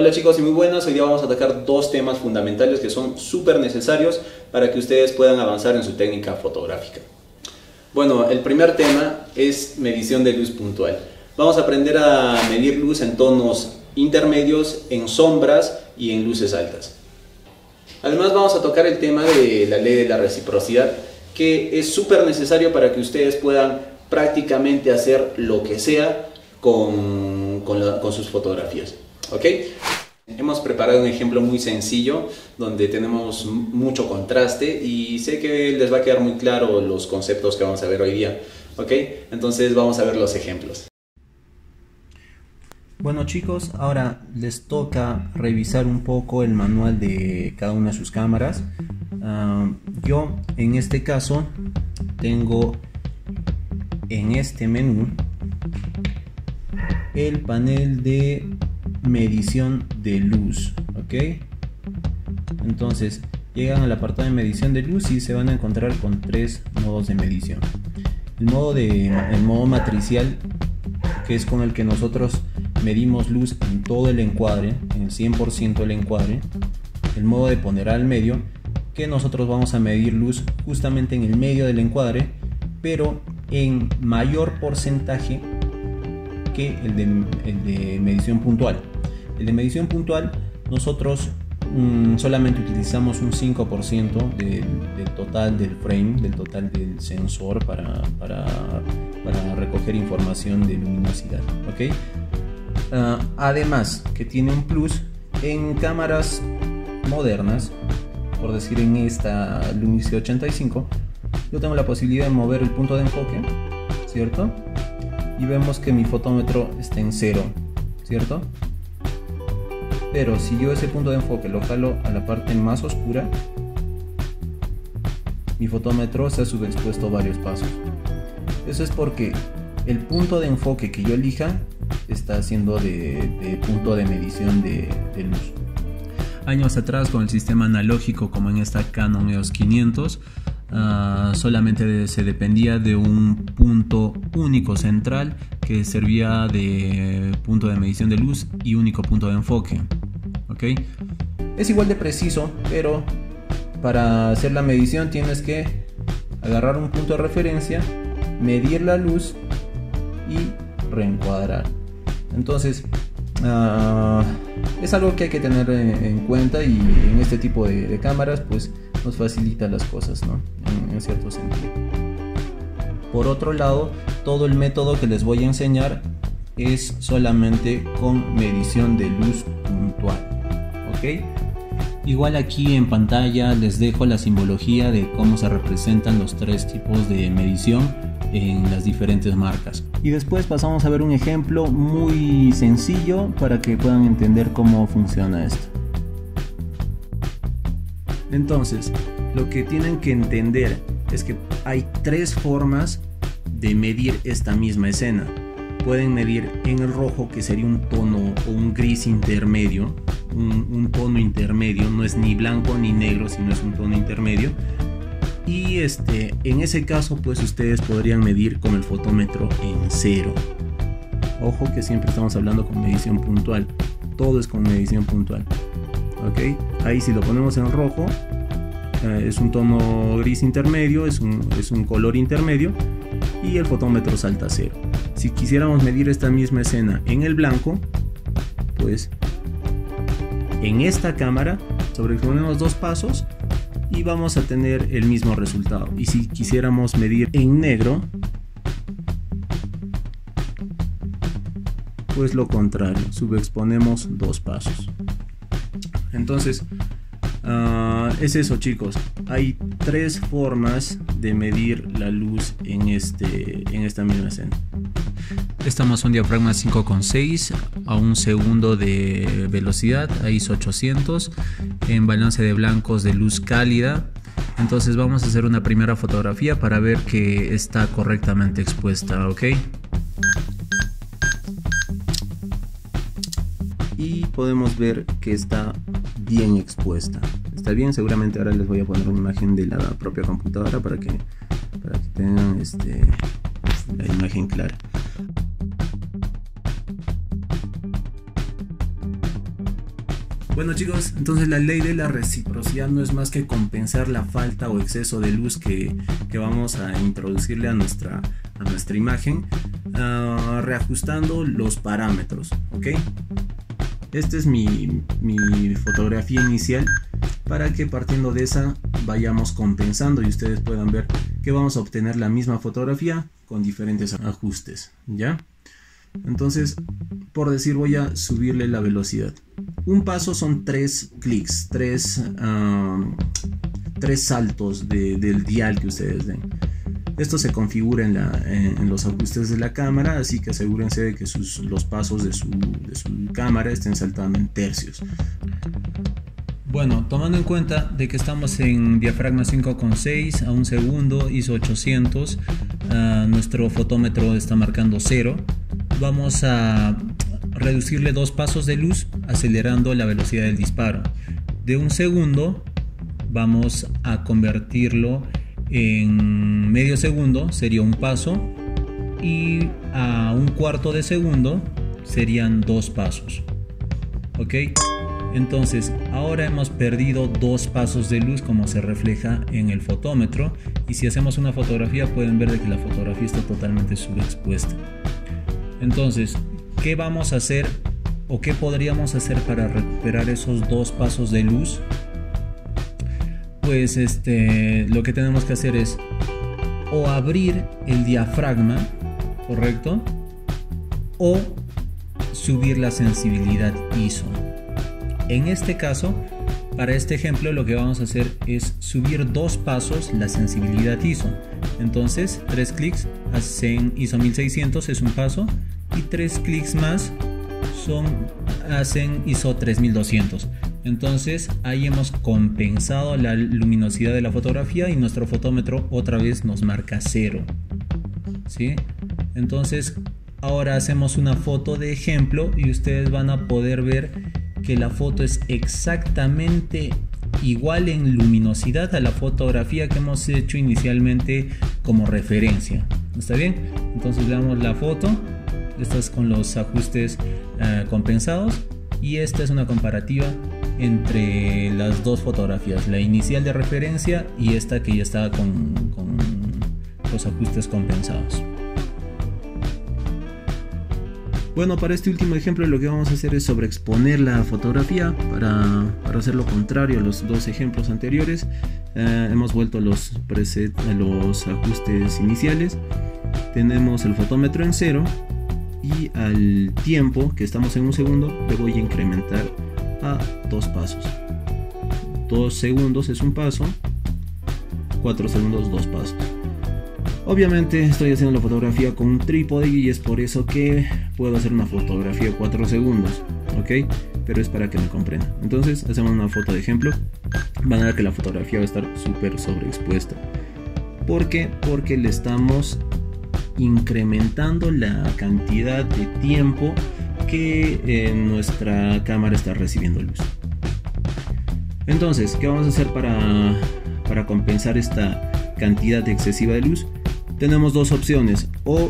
Hola chicos y muy buenas, hoy día vamos a tocar dos temas fundamentales que son súper necesarios para que ustedes puedan avanzar en su técnica fotográfica. Bueno, el primer tema es medición de luz puntual. Vamos a aprender a medir luz en tonos intermedios, en sombras y en luces altas. Además vamos a tocar el tema de la ley de la reciprocidad, que es súper necesario para que ustedes puedan prácticamente hacer lo que sea con sus fotografías. ¿Ok? Hemos preparado un ejemplo muy sencillo donde tenemos mucho contraste y sé que les va a quedar muy claro los conceptos que vamos a ver hoy día. ¿Ok? Entonces vamos a ver los ejemplos. Bueno chicos, ahora les toca revisar un poco el manual de cada una de sus cámaras. Yo en este caso tengo en este menú el panel de medición de luz, ¿ok? Entonces llegan al apartado de medición de luz y se van a encontrar con tres modos de medición. El modo matricial, que es con el que nosotros medimos luz en todo el encuadre, en el 100% del encuadre. El modo de ponderar al medio, que nosotros vamos a medir luz justamente en el medio del encuadre, pero en mayor porcentaje que el de medición puntual. El de medición puntual nosotros solamente utilizamos un 5% del total del frame, del total del sensor para recoger información de luminosidad, ¿ok? Además que tiene un plus en cámaras modernas, por decir en esta Lumix C85, yo tengo la posibilidad de mover el punto de enfoque, ¿cierto? Y vemos que mi fotómetro está en 0, ¿cierto? Pero si yo ese punto de enfoque lo jalo a la parte más oscura, mi fotómetro se ha subexpuesto varios pasos. Eso es porque el punto de enfoque que yo elija está haciendo de punto de medición de luz. Años atrás, con el sistema analógico como en esta Canon EOS 500, solamente se dependía de un punto único central que servía de punto de medición de luz y único punto de enfoque. ¿Ok? Es igual de preciso, pero para hacer la medición tienes que agarrar un punto de referencia, medir la luz y reencuadrar. Entonces es algo que hay que tener en cuenta, y en este tipo de cámaras pues nos facilita las cosas, ¿no? En cierto sentido. Por otro lado, todo el método que les voy a enseñar es solamente con medición de luz puntual, ¿ok? Igual aquí en pantalla les dejo la simbología de cómo se representan los tres tipos de medición en las diferentes marcas. Y después pasamos a ver un ejemplo muy sencillo para que puedan entender cómo funciona esto. Entonces, lo que tienen que entender es que hay tres formas de medir esta misma escena. Pueden medir en el rojo, que sería un tono o un gris intermedio, un tono intermedio, no es ni blanco ni negro, sino es un tono intermedio. Y en ese caso pues ustedes podrían medir con el fotómetro en 0. Ojo que siempre estamos hablando con medición puntual, todo es con medición puntual, ¿ok? Ahí si lo ponemos en rojo, es un tono gris intermedio, es un color intermedio, y el fotómetro salta a 0. Si quisiéramos medir esta misma escena en el blanco, pues en esta cámara sobreponemos 2 pasos y vamos a tener el mismo resultado. Y si quisiéramos medir en negro, pues lo contrario, subexponemos 2 pasos. Entonces es eso chicos, hay 3 formas de medir la luz en esta misma escena. Estamos a un diafragma 5,6 a 1 segundo de velocidad, a ISO 800, en balance de blancos de luz cálida. Entonces vamos a hacer una primera fotografía para ver que está correctamente expuesta, ¿ok? Y podemos ver que está bien expuesta. Está bien, seguramente ahora les voy a poner una imagen de la propia computadora para que tengan la imagen clara. Bueno chicos, entonces la ley de la reciprocidad no es más que compensar la falta o exceso de luz que vamos a introducirle a nuestra imagen, reajustando los parámetros, ¿ok? Esta es mi fotografía inicial para que partiendo de esa vayamos compensando y ustedes puedan ver que vamos a obtener la misma fotografía con diferentes ajustes, ¿ya? Entonces, por decir, voy a subirle la velocidad. Un paso son 3 clics, 3 saltos del dial que ustedes den. Esto se configura en los ajustes de la cámara, así que asegúrense de que los pasos de su cámara estén saltando en tercios. Bueno, tomando en cuenta de que estamos en diafragma 5,6 a un segundo, ISO 800, nuestro fotómetro está marcando 0. Vamos a reducirle 2 pasos de luz acelerando la velocidad del disparo. De un segundo vamos a convertirlo en medio segundo, sería un paso, y a un cuarto de segundo serían 2 pasos. ¿Ok? Entonces ahora hemos perdido 2 pasos de luz como se refleja en el fotómetro, y si hacemos una fotografía pueden ver de que la fotografía está totalmente subexpuesta. Entonces, ¿qué vamos a hacer o qué podríamos hacer para recuperar esos 2 pasos de luz? Pues lo que tenemos que hacer es o abrir el diafragma, ¿correcto? O subir la sensibilidad ISO. En este caso, para este ejemplo, lo que vamos a hacer es subir 2 pasos la sensibilidad ISO. Entonces, 3 clics hacen ISO 1600, es un paso, y 3 clics más hacen ISO 3200. Entonces, ahí hemos compensado la luminosidad de la fotografía y nuestro fotómetro otra vez nos marca 0. ¿Sí? Entonces, ahora hacemos una foto de ejemplo y ustedes van a poder ver que la foto es exactamente igual en luminosidad a la fotografía que hemos hecho inicialmente como referencia. ¿Está bien? Entonces veamos la foto. Esta es con los ajustes compensados, y esta es una comparativa entre las dos fotografías, la inicial de referencia y esta que ya estaba con los ajustes compensados. Bueno, para este último ejemplo lo que vamos a hacer es sobreexponer la fotografía para hacer lo contrario a los 2 ejemplos anteriores. Hemos vuelto a los ajustes iniciales. Tenemos el fotómetro en 0 y al tiempo que estamos en un segundo le voy a incrementar a 2 pasos. 2 segundos es un paso, 4 segundos 2 pasos. Obviamente estoy haciendo la fotografía con un trípode y es por eso que puedo hacer una fotografía de 4 segundos, ¿ok? Pero es para que me comprendan. Entonces hacemos una foto de ejemplo. Van a ver que la fotografía va a estar súper sobreexpuesta. ¿Por qué? Porque le estamos incrementando la cantidad de tiempo que nuestra cámara está recibiendo luz. Entonces, ¿qué vamos a hacer para compensar esta cantidad excesiva de luz? Tenemos 2 opciones: o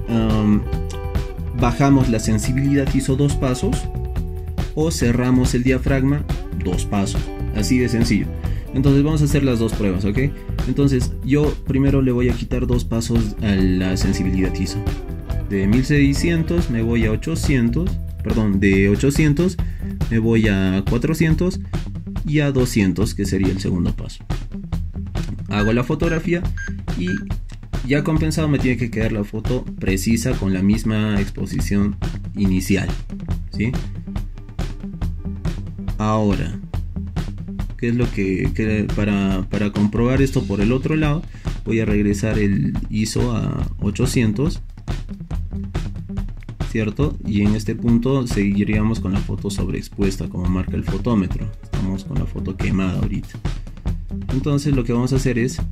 bajamos la sensibilidad ISO 2 pasos, o cerramos el diafragma 2 pasos, así de sencillo. Entonces vamos a hacer las 2 pruebas, ¿ok? Entonces yo primero le voy a quitar 2 pasos a la sensibilidad ISO. De 1600 me voy a 800, perdón, de 800 me voy a 400 y a 200, que sería el segundo paso. Hago la fotografía y ya compensado me tiene que quedar la foto precisa con la misma exposición inicial, ¿sí? Ahora, ¿qué es lo que para comprobar esto por el otro lado? Voy a regresar el ISO a 800, ¿cierto? Y en este punto seguiríamos con la foto sobreexpuesta como marca el fotómetro. Estamos con la foto quemada ahorita. Entonces lo que vamos a hacer es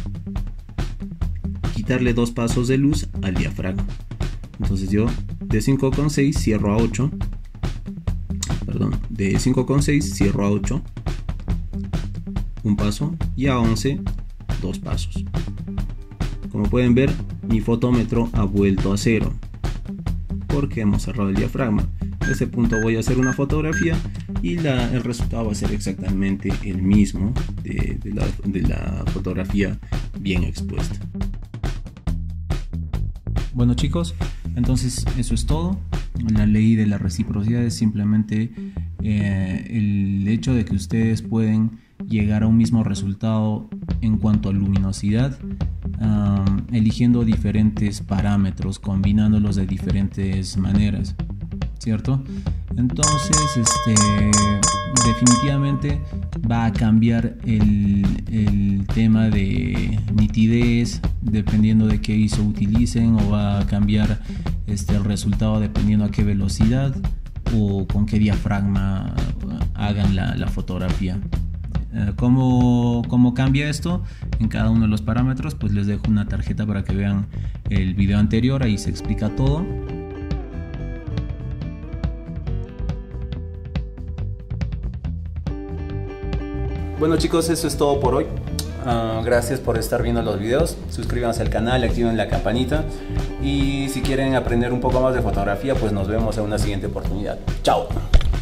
quitarle 2 pasos de luz al diafragma. Entonces yo de 5,6 cierro a 8. Perdón, de 5,6 cierro a 8. Un paso, y a 11 2 pasos. Como pueden ver, mi fotómetro ha vuelto a 0 porque hemos cerrado el diafragma. ese punto voy a hacer una fotografía y el resultado va a ser exactamente el mismo de la fotografía bien expuesta. Bueno chicos, entonces eso es todo. La ley de la reciprocidad es simplemente el hecho de que ustedes pueden llegar a un mismo resultado en cuanto a luminosidad, eligiendo diferentes parámetros, combinándolos de diferentes maneras, ¿cierto? Entonces, definitivamente va a cambiar el tema de nitidez dependiendo de qué ISO utilicen, o va a cambiar el resultado dependiendo a qué velocidad o con qué diafragma hagan la fotografía. ¿Cómo cambia esto en cada uno de los parámetros? Pues les dejo una tarjeta para que vean el video anterior, ahí se explica todo. Bueno chicos, eso es todo por hoy. Gracias por estar viendo los videos. Suscríbanse al canal, activen la campanita. Y si quieren aprender un poco más de fotografía, pues nos vemos en una siguiente oportunidad. ¡Chao!